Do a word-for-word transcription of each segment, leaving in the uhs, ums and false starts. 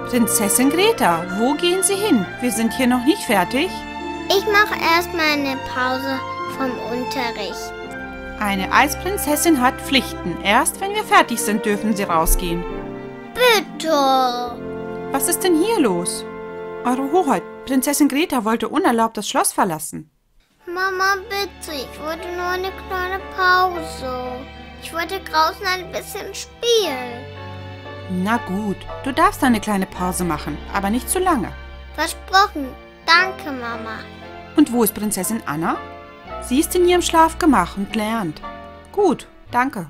Prinzessin Greta, wo gehen Sie hin? Wir sind hier noch nicht fertig. Ich mache erstmal eine Pause vom Unterricht. Eine Eisprinzessin hat Pflichten. Erst wenn wir fertig sind, dürfen Sie rausgehen. Bitte. Was ist denn hier los? Eure Hoheit, Prinzessin Greta wollte unerlaubt das Schloss verlassen. Mama, bitte, ich wollte nur eine kleine Pause. Ich wollte draußen ein bisschen spielen. Na gut, du darfst eine kleine Pause machen, aber nicht zu lange. Versprochen. Danke, Mama. Und wo ist Prinzessin Anna? Sie ist in ihrem Schlafgemach und lernt. Gut, danke.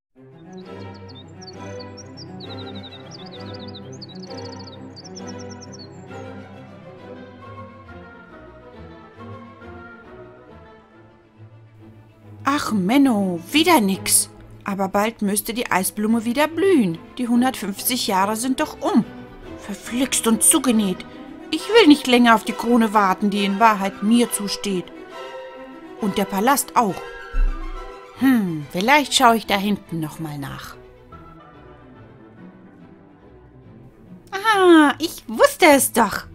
Ach Menno, wieder nix. Aber bald müsste die Eisblume wieder blühen. Die hundertfünfzig Jahre sind doch um. Verflixt und zugenäht. Ich will nicht länger auf die Krone warten, die in Wahrheit mir zusteht. Und der Palast auch. Hm, vielleicht schaue ich da hinten nochmal nach. Ah, ich wusste es doch.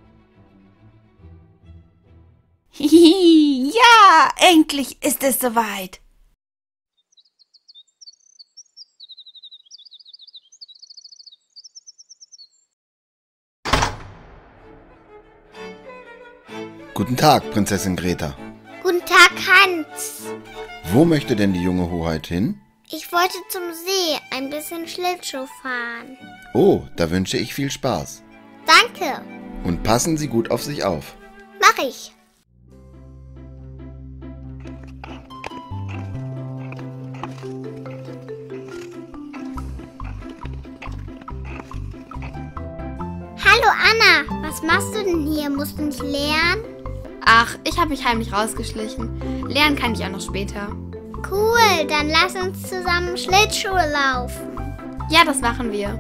Hihi, ja, endlich ist es soweit. Guten Tag, Prinzessin Greta. Guten Tag, Hans. Wo möchte denn die junge Hoheit hin? Ich wollte zum See ein bisschen Schlittschuh fahren. Oh, da wünsche ich viel Spaß. Danke. Und passen Sie gut auf sich auf. Mach ich. Hallo Anna, was machst du denn hier? Musst du nicht lernen? Ach, ich habe mich heimlich rausgeschlichen. Lernen kann ich auch noch später. Cool, dann lass uns zusammen Schlittschuhe laufen. Ja, das machen wir.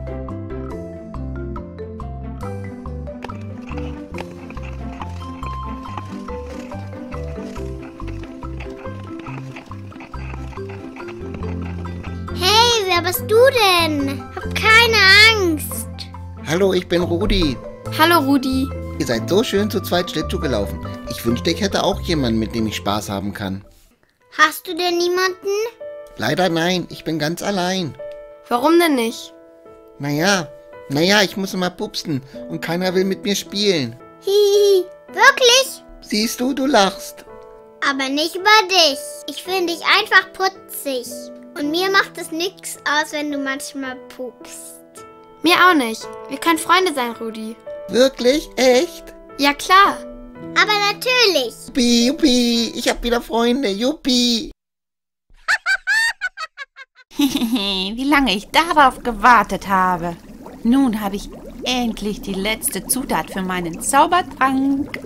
Hey, wer bist du denn? Hab keine Angst. Hallo, ich bin Rudi. Hallo Rudi. Ihr seid so schön zu zweit Schlittschuh gelaufen. Ich wünschte, ich hätte auch jemanden, mit dem ich Spaß haben kann. Hast du denn niemanden? Leider nein, ich bin ganz allein. Warum denn nicht? Naja, naja, ich muss immer pupsen und keiner will mit mir spielen. Hihi, wirklich? Siehst du, du lachst. Aber nicht über dich. Ich finde dich einfach putzig. Und mir macht es nichts aus, wenn du manchmal pupst. Mir auch nicht. Wir können Freunde sein, Rudi. Wirklich? Echt? Ja, klar. Aber natürlich. Juppie, juppie, ich hab wieder Freunde, juppie. Wie lange ich darauf gewartet habe. Nun habe ich endlich die letzte Zutat für meinen Zaubertrank.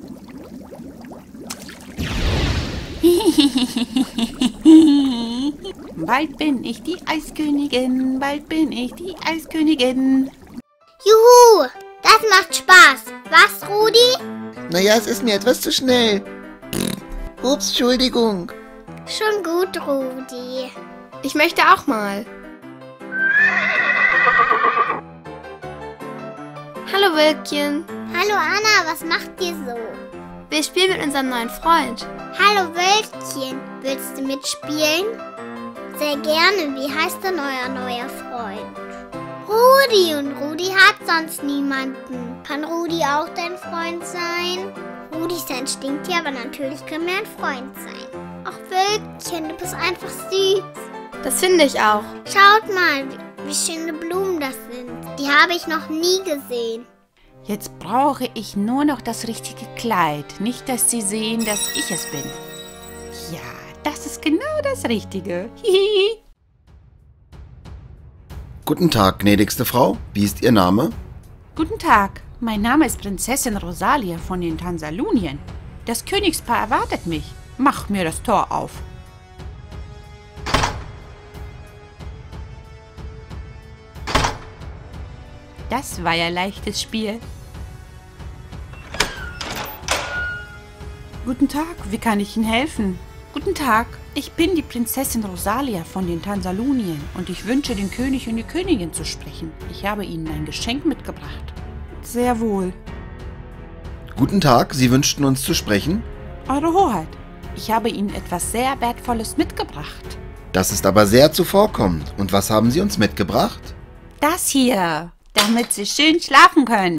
Bald bin ich die Eiskönigin, bald bin ich die Eiskönigin. Juhu, das macht Spaß. Was, Rudi? Naja, es ist mir etwas zu schnell. Ups, Entschuldigung. Schon gut, Rudi. Ich möchte auch mal. Hallo Wölkchen. Hallo Anna, was macht ihr so? Wir spielen mit unserem neuen Freund. Hallo Wölkchen, willst du mitspielen? Sehr gerne. Wie heißt denn euer neuer Freund? Rudi, und Rudi hat sonst niemanden. Kann Rudi auch dein Freund sein? Rudi ist ein Stinktier, aber natürlich können wir ein Freund sein. Ach Wölkchen, du bist einfach süß. Das finde ich auch. Schaut mal, wie, wie schöne Blumen das sind. Die habe ich noch nie gesehen. Jetzt brauche ich nur noch das richtige Kleid. Nicht, dass Sie sehen, dass ich es bin. Ja, das ist genau das Richtige. Hihi. Guten Tag, gnädigste Frau. Wie ist Ihr Name? Guten Tag, mein Name ist Prinzessin Rosalia von den Tansalunien. Das Königspaar erwartet mich. Mach mir das Tor auf. Das war ja leichtes Spiel. Guten Tag, wie kann ich Ihnen helfen? Guten Tag, ich bin die Prinzessin Rosalia von den Tansalunien und ich wünsche den König und die Königin zu sprechen. Ich habe Ihnen ein Geschenk mitgebracht. Sehr wohl. Guten Tag, Sie wünschten uns zu sprechen? Eure Hoheit, ich habe Ihnen etwas sehr Wertvolles mitgebracht. Das ist aber sehr zuvorkommend. Und was haben Sie uns mitgebracht? Das hier, damit Sie schön schlafen können.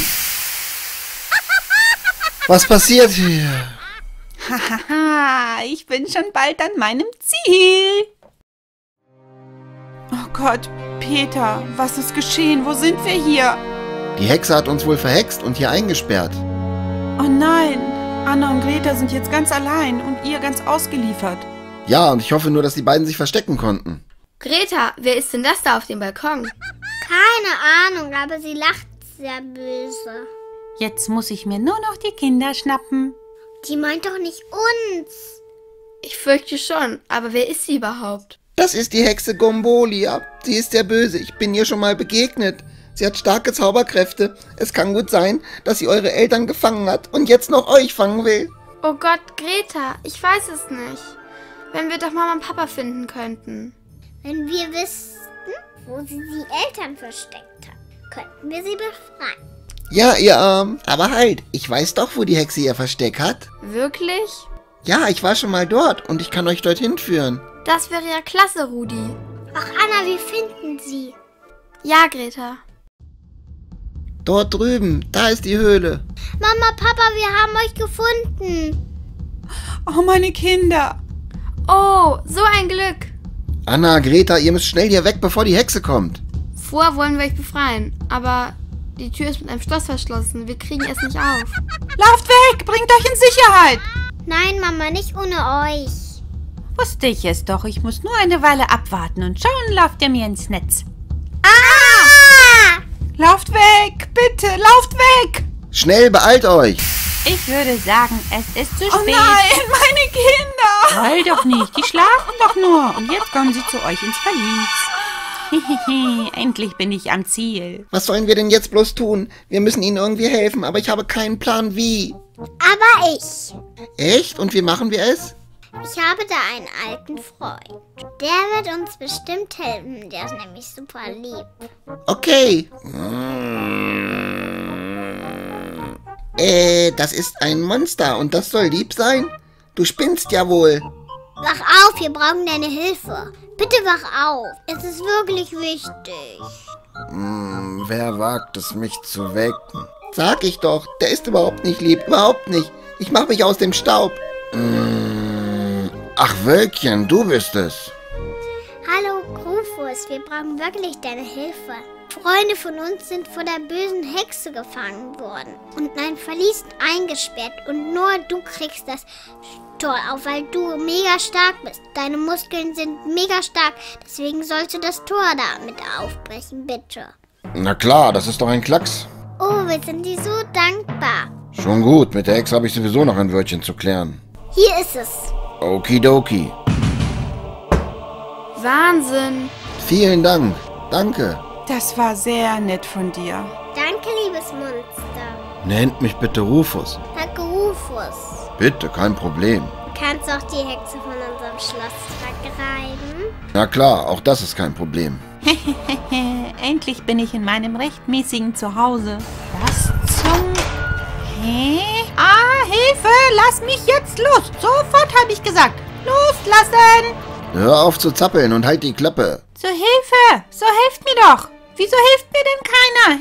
Was passiert hier? Hahaha, ich bin schon bald an meinem Ziel. Oh Gott, Peter, was ist geschehen? Wo sind wir hier? Die Hexe hat uns wohl verhext und hier eingesperrt. Oh nein, Anna und Greta sind jetzt ganz allein und ihr ganz ausgeliefert. Ja, und ich hoffe nur, dass die beiden sich verstecken konnten. Greta, wer ist denn das da auf dem Balkon? Keine Ahnung, aber sie lacht sehr böse. Jetzt muss ich mir nur noch die Kinder schnappen. Die meint doch nicht uns. Ich fürchte schon, aber wer ist sie überhaupt? Das ist die Hexe Gombolia. Sie ist sehr böse. Ich bin ihr schon mal begegnet. Sie hat starke Zauberkräfte. Es kann gut sein, dass sie eure Eltern gefangen hat und jetzt noch euch fangen will. Oh Gott, Greta, ich weiß es nicht. Wenn wir doch Mama und Papa finden könnten. Wenn wir wüssten, wo sie die Eltern versteckt hat, könnten wir sie befreien. Ja, ihr Arm. Aber halt, ich weiß doch, wo die Hexe ihr Versteck hat. Wirklich? Ja, ich war schon mal dort und ich kann euch dorthin führen. Das wäre ja klasse, Rudi. Ach Anna, wir finden sie. Ja, Greta. Dort drüben, da ist die Höhle. Mama, Papa, wir haben euch gefunden. Oh, meine Kinder. Oh, so ein Glück. Anna, Greta, ihr müsst schnell hier weg, bevor die Hexe kommt. Vorher wollen wir euch befreien, aber die Tür ist mit einem Schloss verschlossen. Wir kriegen es nicht auf. Lauft weg, bringt euch in Sicherheit. Nein, Mama, nicht ohne euch. Wusste ich es doch, ich muss nur eine Weile abwarten und schauen, lauft ihr mir ins Netz. Ah! Lauft weg, bitte, lauft weg. Schnell, beeilt euch. Ich würde sagen, es ist zu spät. Oh nein, meine Kinder! Heul doch nicht, die schlafen doch nur. Und jetzt kommen sie zu euch ins Verlies. Hehehe, endlich bin ich am Ziel. Was sollen wir denn jetzt bloß tun? Wir müssen ihnen irgendwie helfen, aber ich habe keinen Plan wie. Aber ich. Echt? Und wie machen wir es? Ich habe da einen alten Freund. Der wird uns bestimmt helfen. Der ist nämlich super lieb. Okay. Äh, das ist ein Monster und das soll lieb sein? Du spinnst ja wohl. Wach auf, wir brauchen deine Hilfe. Bitte wach auf. Es ist wirklich wichtig. Hm, wer wagt es, mich zu wecken? Sag ich doch, der ist überhaupt nicht lieb. Überhaupt nicht. Ich mach mich aus dem Staub. Hm, ach, Wölkchen, du bist es. Hallo, Rufus, wir brauchen wirklich deine Hilfe. Freunde von uns sind vor der bösen Hexe gefangen worden und in ein Verlies eingesperrt und nur du kriegst das Tor auf, weil du mega stark bist. Deine Muskeln sind mega stark, deswegen sollst du das Tor damit aufbrechen, bitte. Na klar, das ist doch ein Klacks. Oh, wir sind dir so dankbar. Schon gut, mit der Hexe habe ich sowieso noch ein Wörtchen zu klären. Hier ist es. Okidoki. Wahnsinn. Vielen Dank. Danke. Das war sehr nett von dir. Danke, liebes Monster. Nennt mich bitte Rufus. Danke, Rufus. Bitte, kein Problem. Du kannst auch die Hexe von unserem Schloss vertreiben. Na klar, auch das ist kein Problem. Endlich bin ich in meinem rechtmäßigen Zuhause. Was zum... Hä? Ah, Hilfe! Lass mich jetzt los! Sofort habe ich gesagt. Loslassen! Hör auf zu zappeln und halt die Klappe. Zur Hilfe! So helft mir doch! Wieso hilft mir denn keiner?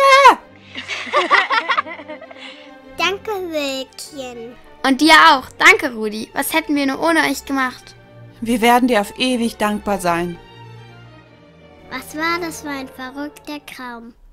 Hilfe! Danke, Wölkchen. Und dir auch. Danke, Rudi. Was hätten wir nur ohne euch gemacht? Wir werden dir auf ewig dankbar sein. Was war das für ein verrückter Traum?